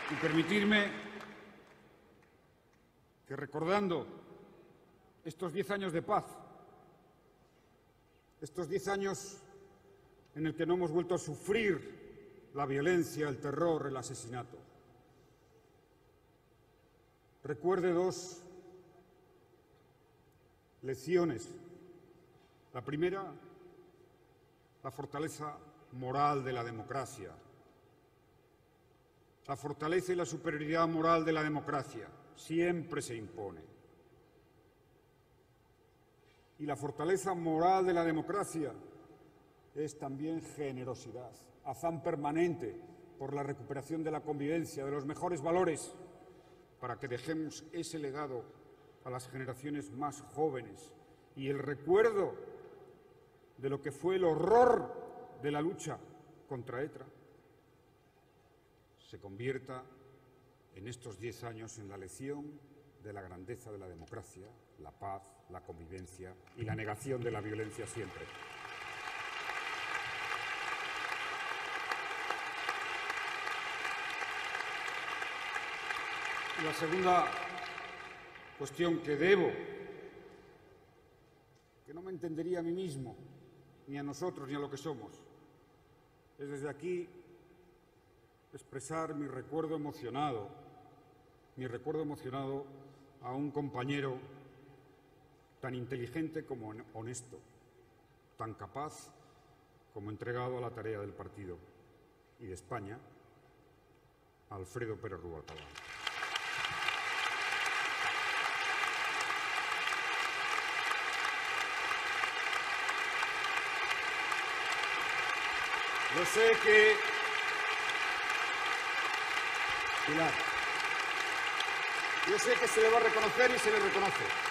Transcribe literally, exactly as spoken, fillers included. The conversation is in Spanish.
Y permitirme que, recordando estos diez años de paz, estos diez años en el que no hemos vuelto a sufrir la violencia, el terror, el asesinato, recuerde dos lecciones. La primera, la fortaleza moral de la democracia. La fortaleza y la superioridad moral de la democracia siempre se impone. Y la fortaleza moral de la democracia es también generosidad, afán permanente por la recuperación de la convivencia, de los mejores valores, para que dejemos ese legado a las generaciones más jóvenes y el recuerdo de lo que fue el horror de la lucha contra ETA se convierta en estos diez años en la lección de la grandeza de la democracia, la paz, la convivencia y la negación de la violencia siempre. Y la segunda cuestión que debo, que no me entendería a mí mismo, ni a nosotros, ni a lo que somos, es desde aquí expresar mi recuerdo emocionado, mi recuerdo emocionado a un compañero tan inteligente como honesto, tan capaz como entregado a la tarea del partido y de España, Alfredo Pérez Rubalcaba. Yo sé que Pilar, yo sé que se le va a reconocer y se le reconoce.